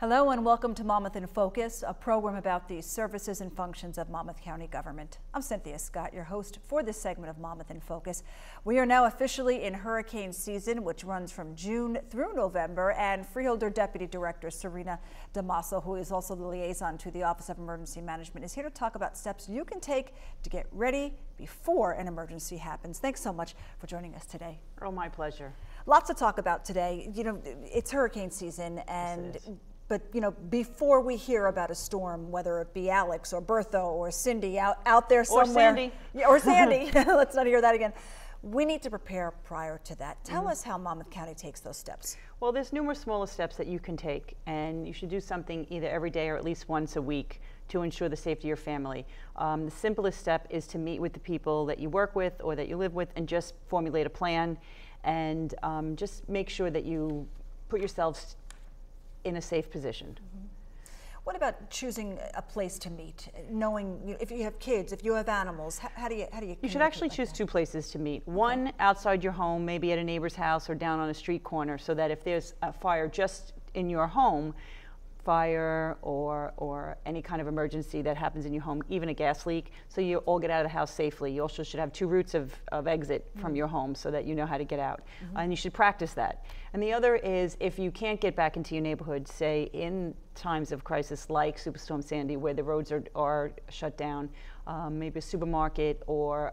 Hello and welcome to Monmouth in Focus, a program about the services and functions of Monmouth County government. I'm Cynthia Scott, your host for this segment of Monmouth in Focus. We are now officially in hurricane season, which runs from June through November, and Freeholder Deputy Director Serena DiMaso, who is also the liaison to the Office of Emergency Management, is here to talk about steps you can take to get ready before an emergency happens. Thanks so much for joining us today. Oh, my pleasure. Lots to talk about today. You know, it's hurricane season, and but, you know, before we hear about a storm, whether it be Alex or Bertha or Cindy out there somewhere. Or Sandy. Yeah, or Sandy. Let's not hear that again. We need to prepare prior to that. Tell us how Monmouth County takes those steps. Well, there's numerous smaller steps that you can take, and you should do something either every day or at least once a week to ensure the safety of your family. The simplest step is to meet with the people that you work with or that you live with and just formulate a plan and just make sure that you put yourselves in a safe position. What about choosing a place to meet? Knowing if you have kids, if you have animals, how do you? You should actually choose two places to meet. One outside your home, maybe at a neighbor's house or down on a street corner, so that if there's a fire just in your home, fire or any kind of emergency that happens in your home, even a gas leak, so you all get out of the house safely. You also should have two routes of exit from your home so that you know how to get out. And you should practice that. And the other is, if you can't get back into your neighborhood, say in times of crisis like Superstorm Sandy, where the roads are shut down, maybe a supermarket or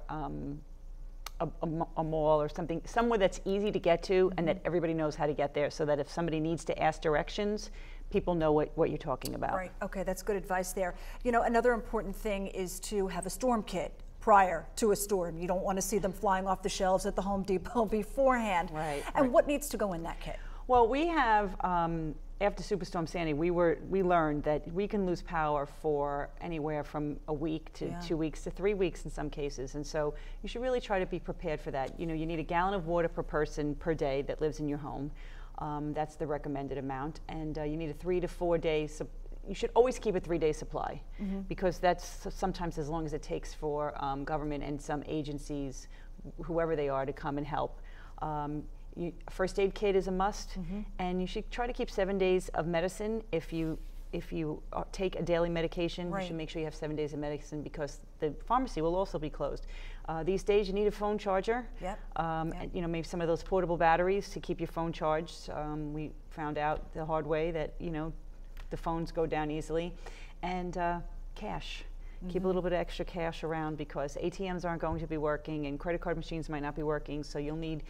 a mall or something, somewhere that's easy to get to and that everybody knows how to get there, so that if somebody needs to ask directions, people know what you're talking about. Right, okay, that's good advice there. You know, another important thing is to have a storm kit prior to a storm. You don't want to see them flying off the shelves at the Home Depot beforehand. Right. And what needs to go in that kit? Well, we have, after Superstorm Sandy, we learned that we can lose power for anywhere from a week to 2 weeks to 3 weeks in some cases. And so you should really try to be prepared for that. You know, you need a gallon of water per person per day that lives in your home. That's the recommended amount. And you need a 3 to 4 days. You should always keep a 3-day supply, because that's sometimes as long as it takes for government and some agencies, whoever they are, to come and help. First aid kit is a must, and you should try to keep 7 days of medicine. If you take a daily medication, you should make sure you have 7 days of medicine, because the pharmacy will also be closed. These days you need a phone charger. You know, maybe some of those portable batteries to keep your phone charged. We found out the hard way that, you know, the phones go down easily. And cash. Keep a little bit of extra cash around, because ATMs aren't going to be working and credit card machines might not be working, so you'll need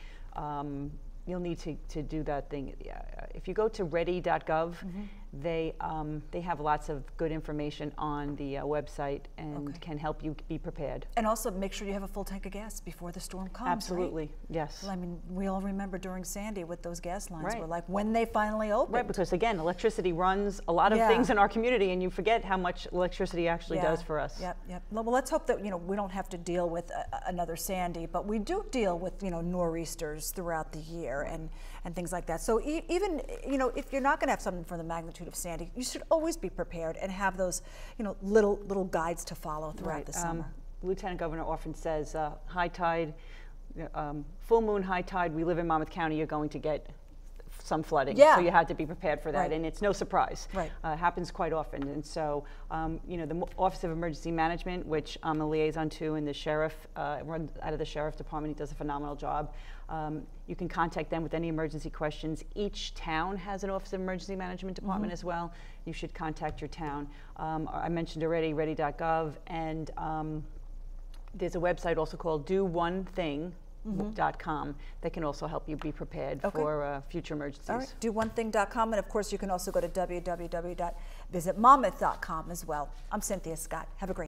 to do that thing. If you go to ready.gov, they have lots of good information on the website and can help you be prepared. And also make sure you have a full tank of gas before the storm comes. Absolutely, right? Yes. Well, I mean, we all remember during Sandy what those gas lines were like when they finally opened. Right, because again, electricity runs a lot of things in our community, and you forget how much electricity actually does for us. Yep. Well, let's hope that, you know, we don't have to deal with another Sandy, but we do deal with, you know, nor'easters throughout the year and things like that. So even, you know, if you're not going to have something for the magnitude of Sandy, you should always be prepared and have those, you know, little guides to follow throughout the summer. Lieutenant Governor often says, high tide, full moon, high tide, we live in Monmouth County, you're going to get some flooding. So you had to be prepared for that, and it's no surprise. It happens quite often. And so, you know, the Office of Emergency Management, which I'm a liaison to, and the sheriff, runs out of the sheriff department. He does a phenomenal job. You can contact them with any emergency questions. Each town has an Office of Emergency Management department as well. You should contact your town. I mentioned already ready.gov, and there's a website also called DoOneThing.com that can also help you be prepared for future emergencies. All right, DoOneThing.com, and of course you can also go to www.visitmonmouth.com as well. I'm Cynthia Scott. Have a great